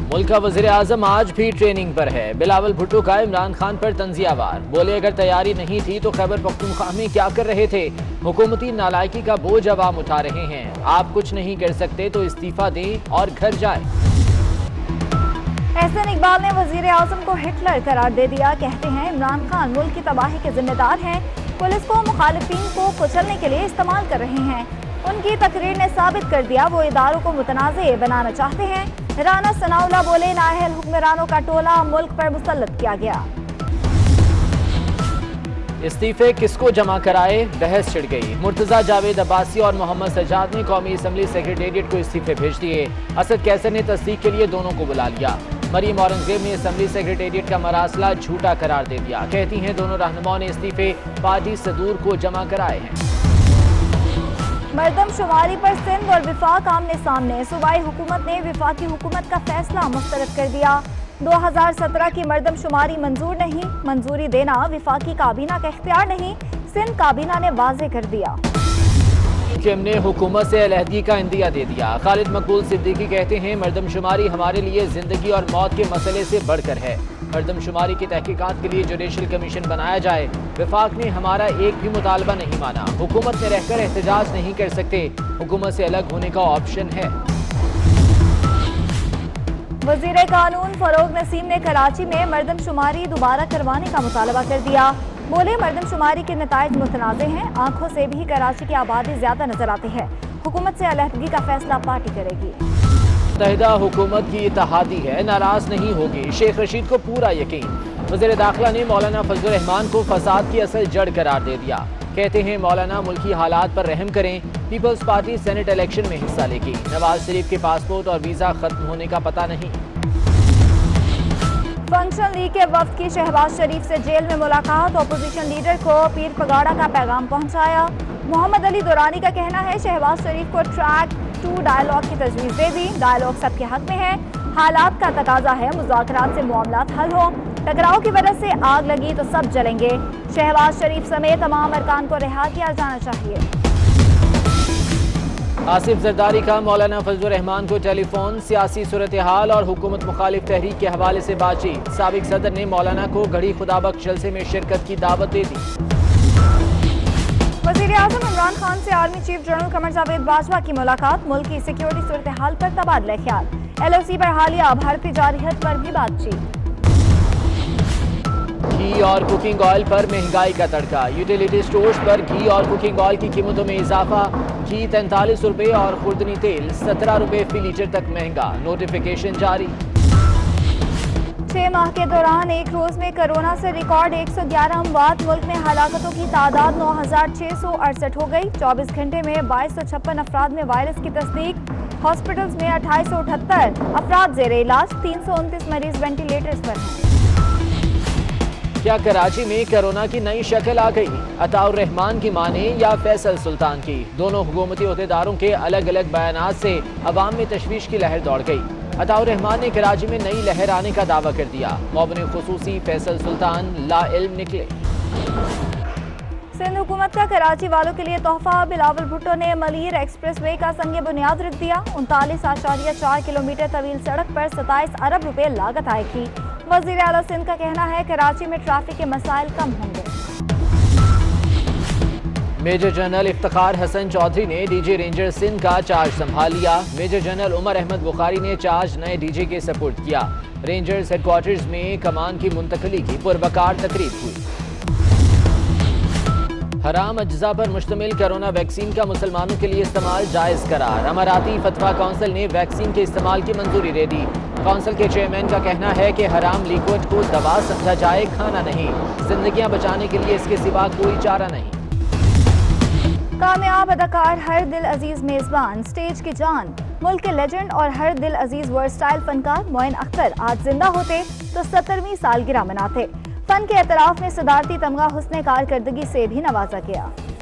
मुल्क का वज़ीर आज़म आज भी ट्रेनिंग पर है। बिलावल भुट्टो का इमरान खान पर तंजियावार, बोले अगर तैयारी नहीं थी तो खैबर पख्तूनख्वा में क्या कर रहे थे। हुकूमती नालायकी का बोझ अवाम उठा रहे हैं। आप कुछ नहीं कर सकते तो इस्तीफा दें और घर जाएं। एहसन इकबाल ने वज़ीर आज़म को हिटलर करार दे दिया। कहते हैं इमरान खान मुल्क की तबाही के जिम्मेदार हैं, पुलिस को मुखालिफिन को कुचलने के लिए इस्तेमाल कर रहे हैं। उनकी तकरीर ने साबित कर दिया वो इदारों को मुतनाज़े बनाना चाहते हैं। राना सनाउल्लाह बोले नाअहल हुक्मरानों का टोला मुल्क पर मुसल्लत किया गया। इस्तीफे किसको जमा कराए, बहस छिड़ गई। मुर्तजा जावेद अब्बासी और मोहम्मद सजाद ने कौमी असम्बली सेक्रेटेरिएट को इस्तीफे भेज दिए। असद कैसर ने तस्दीक के लिए दोनों को बुला लिया। मरीम औरंगजेब ने असम्बली सेक्रेटेरिएट का मरासला झूठा करार दे दिया। कहती हैं दोनों रहनुमाओं ने इस्तीफे पार्टी सदूर को जमा कराए हैं। मरदमशुमारी पर सिंध और विफाक आमने सामने। सूबाई हुकूमत ने विफाकी हुकूमत का फैसला मुस्तरद कर दिया। 2017 की मरदमशुमारी मंजूर नहीं, मंजूरी देना विफाकी काबीना का इख्तियार नहीं, सिंध काबीना ने वाज़ेह कर दिया। हमने हुकूमत से अलहदगी का इंदिया दे दिया। खालिद मकबूल सिद्दीकी कहते हैं मरदमशुमारी हमारे लिए जिंदगी और मौत के मसले से बढ़कर है। मरदमशुमारी की तहकीकात के लिए जुडिशल कमीशन बनाया जाए। विफाक ने हमारा एक भी मुतालबा नहीं माना। हुकूमत में रहकर एहतजाज नहीं कर सकते, हुकूमत से अलग होने का ऑप्शन है। वज़ीर कानून फरोग नसीम ने कराची में मरदमशुमारी दोबारा करवाने का मुतालबा कर दिया। बोले मरदमशुमारी के नताइज मुतनाज़े हैं, आंखों से भी कराची की आबादी ज्यादा नजर आती है। हुकूमत से अलहदगी का फैसला पार्टी करेगी। मुत्तहिदा हुकूमत की इत्तेहादी है, नाराज नहीं होगी, शेख रशीद को पूरा यकीन। वज़ीर दाखिला ने मौलाना फजलुर रहमान को फसाद की असल जड़ करार दे दिया। कहते हैं मौलाना मुल्की हालात पर रहम करें। पीपल्स पार्टी सेनेट इलेक्शन में हिस्सा लेगी। नवाज शरीफ के पासपोर्ट और वीजा खत्म होने का पता नहीं। फंक्शन लीग के वफ्द की शहबाज शरीफ से जेल में मुलाकात। अपोजिशन लीडर को पीर पगाड़ा का पैगाम पहुंचाया। मोहम्मद अली दुरानी का कहना है शहबाज शरीफ को ट्रैक 2 डायलॉग की तजवीज़ दे दी। डायलॉग सबके हक में है, हालात का तकाजा है मुज़ाकरात से मामलात हल हो। टकराव की वजह से आग लगी तो सब जलेंगे। शहबाज शरीफ समेत तमाम अरकान को रिहा किया जाना चाहिए। आसिफ जरदारी का मौलाना फजलुर रहमान को टेलीफोन। सियासी सूरत हाल और हुकूमत मुखालिफ तहरीक के हवाले से बातचीत। साबिक सदर ने मौलाना को गढ़ी खुदाबख्श जलसे में शिरकत की दावत दे दी। वज़ीर आज़म इमरान खान से army chief general Qamar Javed Bajwa की मुलाकात। मुल्क की सिक्योरिटी सूरत हाल पर तबादला ख्याल। LOC पर हालिया भारतीय जारहियत पर भी बातचीत। घी और कुकिंग ऑयल पर महंगाई का तड़का। यूटिलिटी स्टोर्स पर घी और कुकिंग ऑयल की कीमतों में इजाफा। घी 43 रुपये और खुर्दनी तेल 17 रुपये फी लीटर तक महंगा। नोटिफिकेशन जारी। 6 माह के दौरान एक रोज में कोरोना से रिकॉर्ड 111 अमवात। मुल्क में हलाकतों की तादाद 9668 हो गई। 24 घंटे में 2256 अफराद में वायरस की तस्दीक। हॉस्पिटल्स में 2878 अफराद ज़ेरे इलाज। 329 मरीज वेंटिलेटर्स पर हैं। क्या कराची में कोरोना की नई शक्ल आ गई? अताउर रहमान की माने या फैसल सुल्तान की? दोनों हुकूमती ओहदेदारों के अलग अलग बयानात से अवाम में तशवीश की लहर दौड़ गई। अताउर रहमान ने कराची में नई लहर आने का दावा कर दिया। मौबन खुसूसी फैसल सुल्तान लाइल्म निकले। सिंध हुकूमत का कराची वालों के लिए तोहफा। बिलावल भुट्टो ने मलीर एक्सप्रेस वे का संग बुनियाद रख दिया। 39.4 किलोमीटर तवील सड़क पर 27 अरब रुपए लागत आएगी। वज़ीर आला सिंध का कहना है कराची में ट्रैफिक के मसाइल कम होंगे। मेजर जनरल इफ्तिखार हसन चौधरी ने डीजी रेंजर सिंध का चार्ज संभाल लिया। मेजर जनरल उमर अहमद बुखारी ने चार्ज नए डीजी के सपुर्द किया। रेंजर्स हेडक्वार्टर्स में कमान की मुंतकली की पुरवकार तकरीब हुई। हराम अज्जा पर मुश्तमिल कोरोना वैक्सीन का मुसलमानों के लिए इस्तेमाल जायज़ करार। अमाराती फतवा काउंसिल ने वैक्सीन के इस्तेमाल की मंजूरी दे दी। काउंसिल के चेयरमैन का कहना है कि हराम लिक्विड को दवा समझा जाए, खाना नहीं। जिंदगियां बचाने के लिए इसके सिवा कोई चारा नहीं। कामयाब अदाकार हर दिल अजीज मेजबान, स्टेज की जान। मुल्क के लेजेंड और हर दिल अजीज वर्सटाइल फनकार मोइन अख्तर आज जिंदा होते तो 70वीं सालगिरह मनाते। फन के एतराफ में सदारती तमगा हुस्ने कारकर्दगी से भी नवाजा गया।